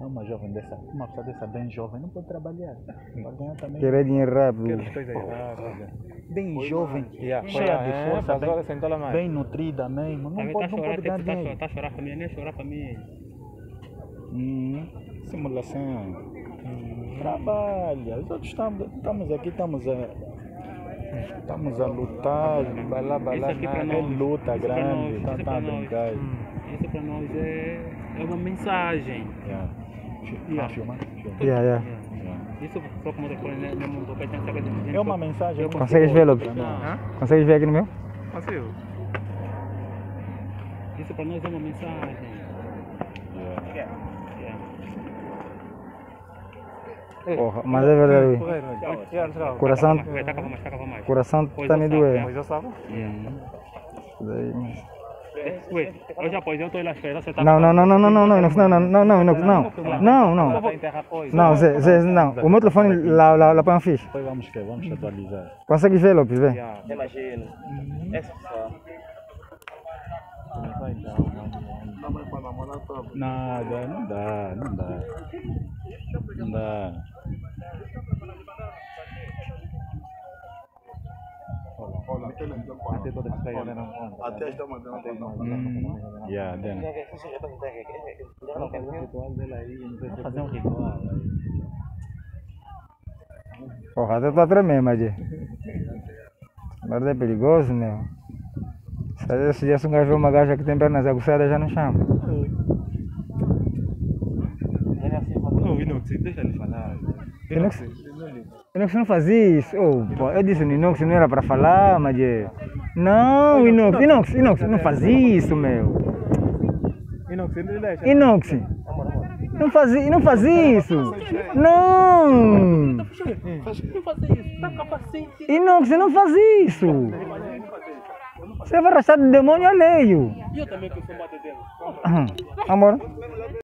Uma jovem dessa, uma pessoa dessa bem jovem não pode trabalhar. Vai ganhar também. Querer dinheiro rápido. Quer as coisas rápidas. Bem jovem, Yeah. cheia de força, Agora sentou lá mais. bem nutrida mesmo. Não Também pode, não pode ganhar dinheiro. tá a chorar para mim, nem chorar para mim. Simulação. Trabalha. Os outros estamos aqui, estamos a lutar. Isso aqui para É nós. luta Isso para grande. nós, Tá isso a para nós. brincar. Isso para nós é uma mensagem. Yeah. Filma? Yeah. Isso só como depois né, não toca tem essa coisa de É uma mensagem. Consegues ver, Lopes? Consegues ver aqui no meu? Consigo. Isso para nós é uma mensagem. Yeah. Porra, mas é verdade. Coração, Tacava mais. coração tá me doer. Mas eu sabe? Daí. Ué, eu já pôs, eu estou lá esperando, você tá... Não, Zé, não. O meu telefone lá para fixe. Depois vamos atualizar. Consegues ver, Lopes? Vê. Imagina. Essa só. Nada, não dá. Até está mandando. Yeah, then. fazer um ritual. Porra, até tô a tremer, mas. Mas é perigoso, meu. Se já um gajo vê uma gaja que tem pernas aguçadas, já não chama. Não, Inox, deixa ele falar. Inox não fazia isso. Oh, pô, eu disse no Inox não era para falar, mas. Não, Inox, não fazia isso, meu. Inox, ele deixa. Inox, não fazia isso. Não! Inox, não fazia isso. Você vai rachar de demônio alheio. E eu também que sou batedero. Amor.